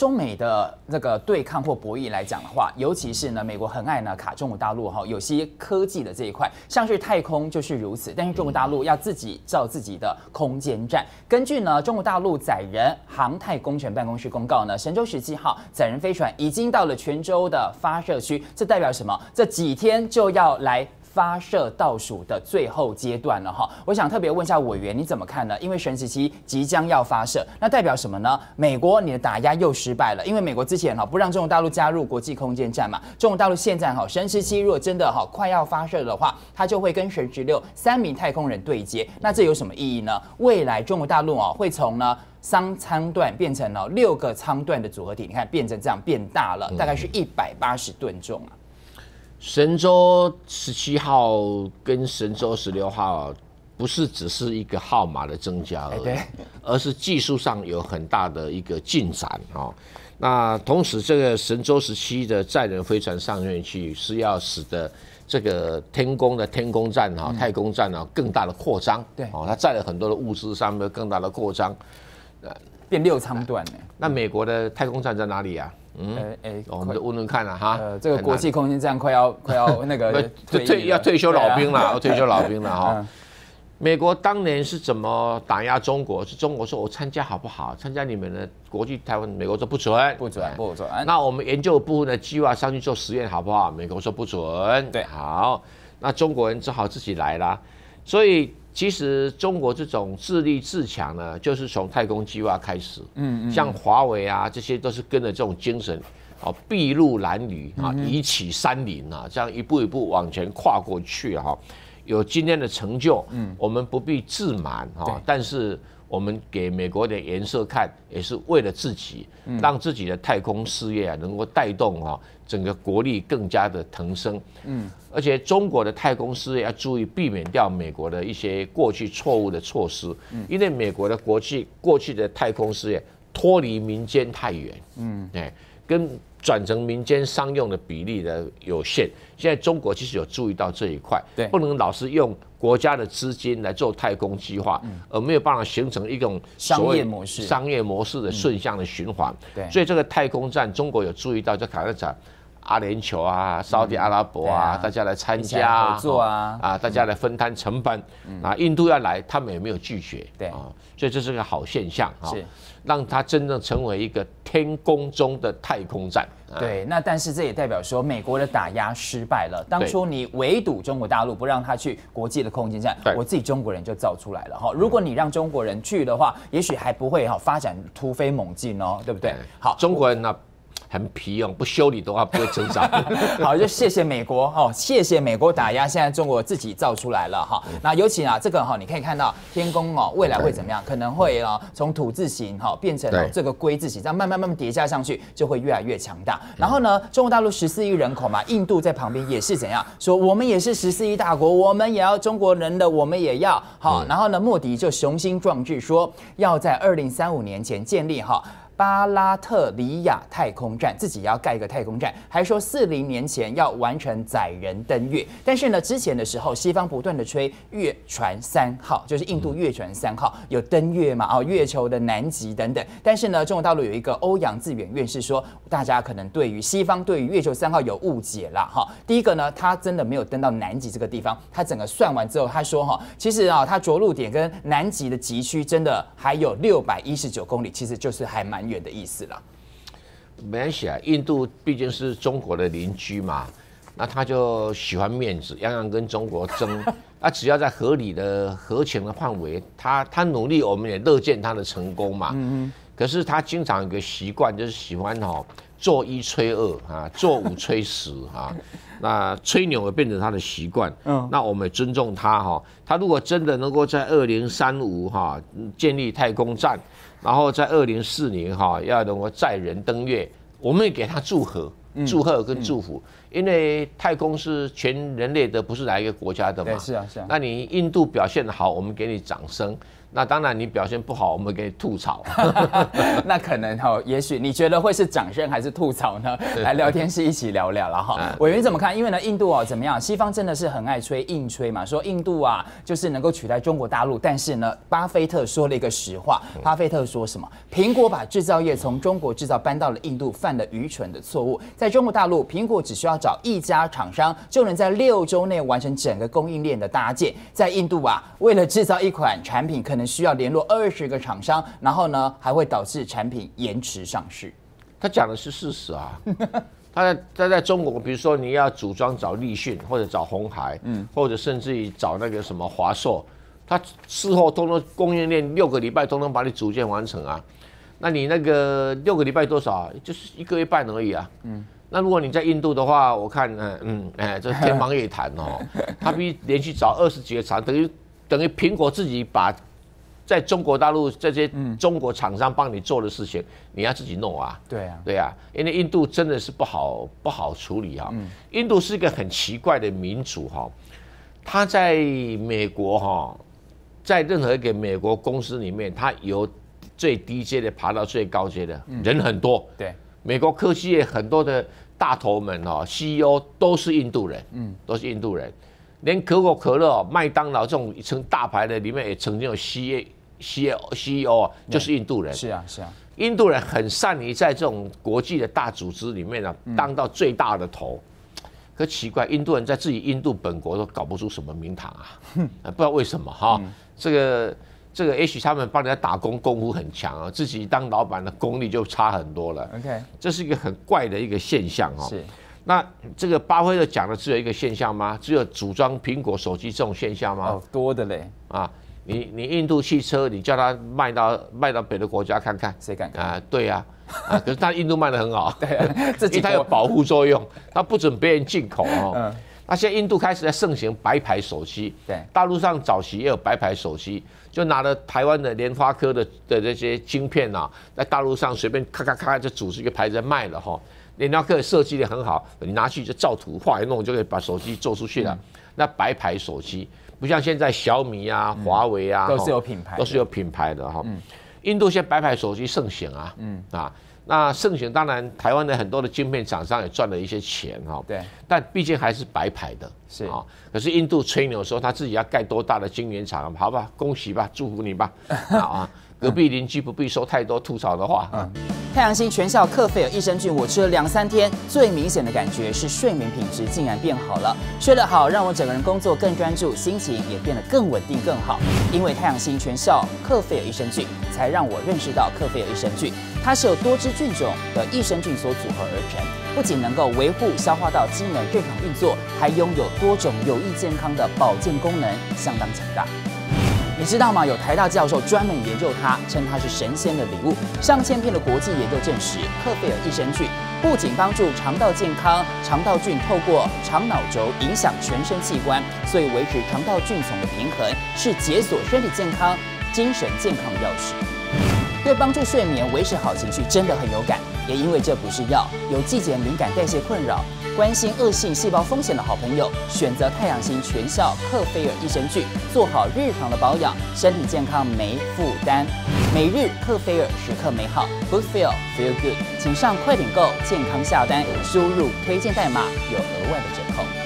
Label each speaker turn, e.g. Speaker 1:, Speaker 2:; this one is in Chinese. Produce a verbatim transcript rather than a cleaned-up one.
Speaker 1: 中美的这个对抗或博弈来讲的话，尤其是呢，美国很爱呢卡中国大陆哈，有些科技的这一块，像是太空就是如此。但是中国大陆要自己造自己的空间站。根据呢中国大陆载人航太工程办公室公告呢，神舟十七号载人飞船已经到了泉州的发射区，这代表什么？这几天就要来发射倒数的最后阶段了哈，我想特别问一下委员，你怎么看呢？因为神十七即将要发射，那代表什么呢？美国你的打压又失败了，因为美国之前哈不让中国大陆加入国际空间站嘛，中国大陆现在哈神十七如果真的哈快要发射的话，它就会跟神十六三名太空人对接，那这有什么意义呢？未来中国大陆啊会从呢三舱段变成了六个舱段的组合体，你看变成这样变大了，大概是一百八十吨重啊。
Speaker 2: 神舟十七号跟神舟十六号不是只是一个号码的增加而已，欸、而是技术上有很大的一个进展哦。那同时，这个神舟十七的载人飞船上面去是要使得这个天宫的天宫站哈、太空站啊更大的扩张，对哦，它载了很多的物资，上面更大的扩张，
Speaker 1: 变六舱段呢。
Speaker 2: 那美国的太空站在哪里啊？嗯，哎、欸，我们就问问看了、啊、哈。
Speaker 1: 呃，这个国际空间站快要快要那个退
Speaker 2: 退要退休老兵了，要退休老兵了哈。嗯、美国当年是怎么打压中国？是中国说我参加好不好？参加你们的国际台湾，美国说不准，
Speaker 1: 不准，不准。
Speaker 2: 那我们研究部分的计划上去做实验好不好？美国说不准。
Speaker 1: 对，
Speaker 2: 好，那中国人只好自己来啦。所以。其实中国这种自立自强呢，就是从太空计划开始。嗯嗯，像华为啊，这些都是跟着这种精神，哦，筚路蓝缕啊，移起山林啊，这样一步一步往前跨过去哈、啊，有今天的成就。嗯，我们不必自满哈、啊，但是我们给美国的颜色看，也是为了自己，让自己的太空事业啊能够带动啊整个国力更加的腾升。嗯。而且中国的太空事业要注意避免掉美国的一些过去错误的措施，因为美国的国际过去的太空事业脱离民间太远，嗯，哎，跟转成民间商用的比例的有限。现在中国其实有注意到这一块，对，不能老是用国家的资金来做太空计划，而没有办法形成一种
Speaker 1: 商业模式、
Speaker 2: 商业模式的顺向的循环。对，所以这个太空站，中国有注意到这卡特展。阿联酋啊，沙特阿拉伯啊，大家来参加，
Speaker 1: 合作啊，
Speaker 2: 啊，大家来分摊成本。啊，印度要来，他们也没有拒绝，对啊，所以这是个好现象啊，让它真正成为一个天宫中的太空站。
Speaker 1: 对，那但是这也代表说美国的打压失败了。当初你围堵中国大陆，不让他去国际的空间站，我自己中国人就造出来了哈。如果你让中国人去的话，也许还不会哈发展突飞猛进哦，对不对？
Speaker 2: 好，中国人呢？很皮哦，不修理的话不会成长。
Speaker 1: 好，就谢谢美国哦，谢谢美国打压，现在中国自己造出来了哈。那尤其啊，这个哈，你可以看到天宫哦，未来会怎么样？可能会啊，从土字形哈变成这个龟字形，这样慢慢慢慢叠加上去，就会越来越强大。然后呢，中国大陆十四亿人口嘛，印度在旁边也是怎样说？我们也是十四亿大国，我们也要中国人的，我们也要好。然后呢，莫迪就雄心壮志说，要在二零三五年前建立哈。巴拉特里亚太空站自己要盖一个太空站，还说四零年前要完成载人登月。但是呢，之前的时候，西方不断的吹月船三号，就是印度月船三号有登月嘛，哦，月球的南极等等。但是呢，中国大陆有一个欧阳自远院士说，大家可能对于西方对于月球三号有误解啦，哈。第一个呢，他真的没有登到南极这个地方，他整个算完之后，他说哈，其实啊，他着陆点跟南极的极区真的还有六百一十九公里，其实就是还蛮远的意思啦。
Speaker 2: 没关系啊，印度毕竟是中国的邻居嘛，那他就喜欢面子，样样跟中国争。啊，只要在合理的合情的范围，他他努力，我们也乐见他的成功嘛。嗯可是他经常有个习惯，就是喜欢哈做一吹二啊，做五吹十啊。那吹牛也变成他的习惯。嗯，那我们也尊重他哈。他如果真的能够在二零三五哈建立太空站，然后在二零四零哈要能够载人登月，我们也给他祝贺、祝贺跟祝福，因为太空是全人类的，不是哪一个国家的嘛。
Speaker 1: 是啊，是啊。
Speaker 2: 那你印度表现得好，我们给你掌声。 那当然，你表现不好，我们可以吐槽。
Speaker 1: 那可能哈，也许你觉得会是掌声还是吐槽呢？来聊天室一起聊聊了哈。委员怎么看？因为呢，印度哦怎么样？西方真的是很爱吹硬吹嘛，说印度啊就是能够取代中国大陆。但是呢，巴菲特说了一个实话。巴菲特说什么？苹果把制造业从中国制造搬到了印度，犯了愚蠢的错误。在中国大陆，苹果只需要找一家厂商，就能在六周内完成整个供应链的搭建。在印度啊，为了制造一款产品，可能需要联络二十个厂商，然后呢，还会导致产品延迟上市。
Speaker 2: 他讲的是事实啊。他在他在中国，比如说你要组装找立讯，或者找鸿海，嗯，或者甚至于找那个什么华硕，他事后通通供应链六个礼拜都能把你组件完成啊。那你那个六个礼拜多少？就是一个月半而已啊。嗯。那如果你在印度的话，我看，嗯嗯，哎，这天方夜谭哦。他必须连续找二十几个厂，等于等于苹果自己把在中国大陆这些中国厂商帮你做的事情，你要自己弄啊。
Speaker 1: 对啊，
Speaker 2: 对啊，因为印度真的是不好不好处理哈。印度是一个很奇怪的民族哈，他在美国哈，在任何一个美国公司里面，他由最低阶的爬到最高阶的人很多。
Speaker 1: 对，
Speaker 2: 美国科技业很多的大头们哦 ，C E O 都是印度人，嗯，都是印度人。连可口可乐、麦当劳这种成大牌的里面，也曾经有 C E C E O 啊，就是印度人。
Speaker 1: 是啊，是啊。
Speaker 2: 印度人很善于在这种国际的大组织里面呢、啊，当到最大的头。可奇怪，印度人在自己印度本国都搞不出什么名堂啊，不知道为什么哈。这个这个，也许他们帮人家打工功夫很强啊，自己当老板的功力就差很多了。
Speaker 1: OK，
Speaker 2: 这是一个很怪的一个现象哦。
Speaker 1: 是。
Speaker 2: 那这个巴菲特讲的只有一个现象吗？只有组装苹果手机这种现象吗？
Speaker 1: 哦，多的嘞
Speaker 2: 啊！你你印度汽车，你叫他卖到卖到别的国家看看，
Speaker 1: 谁敢看
Speaker 2: 啊？对呀、啊，啊，可是他印度卖得很好，
Speaker 1: 对、啊，
Speaker 2: 因为它有保护作用，它不准别人进口哦。
Speaker 1: 嗯。
Speaker 2: 那现在印度开始在盛行白牌手机，
Speaker 1: 对，
Speaker 2: 大陆上早期也有白牌手机，就拿了台湾的联发科的的这些晶片啊，在大陆上随便咔咔咔就组织一个牌子卖了哈。联发科设计的很好，你拿去就照图画一弄就可以把手机做出去了。嗯、那白牌手机不像现在小米啊、华为啊，
Speaker 1: 都是有品牌，
Speaker 2: 都是有品牌的哈。嗯、印度现在白牌手机盛行啊，嗯啊，那盛行当然台湾的很多的晶片厂商也赚了一些钱哈。
Speaker 1: 对，
Speaker 2: 但毕竟还是白牌的，
Speaker 1: 是啊。
Speaker 2: 可是印度吹牛说他自己要盖多大的晶圆厂，好吧，恭喜吧，祝福你吧，啊。隔壁邻居不必说太多吐槽的话。嗯，
Speaker 1: 太阳星全效克菲尔益生菌，我吃了两三天，最明显的感觉是睡眠品质竟然变好了。睡得好，让我整个人工作更专注，心情也变得更稳定更好。因为太阳星全效克菲尔益生菌，才让我认识到克菲尔益生菌，它是由多支菌种的益生菌所组合而成，不仅能够维护消化道机能正常运作，还拥有多种有益健康的保健功能，相当强大。你知道吗？有台大教授专门研究它，称它是神仙的礼物。上千篇的国际研究证实，克菲尔益生菌不仅帮助肠道健康，肠道菌透过肠脑轴影响全身器官，所以维持肠道菌丛的平衡是解锁身体健康、精神健康的钥匙。对帮助睡眠、维持好情绪真的很有感。也因为这不是药，有季节敏感、代谢困扰、关心恶性细胞风险的好朋友，选择太阳星全效克菲尔益生菌，做好日常的保养，身体健康没负担。每日克菲尔，时刻美好 ，Good Feel Feel Good，请上快点购健康下单，输入推荐代码有额外的折扣。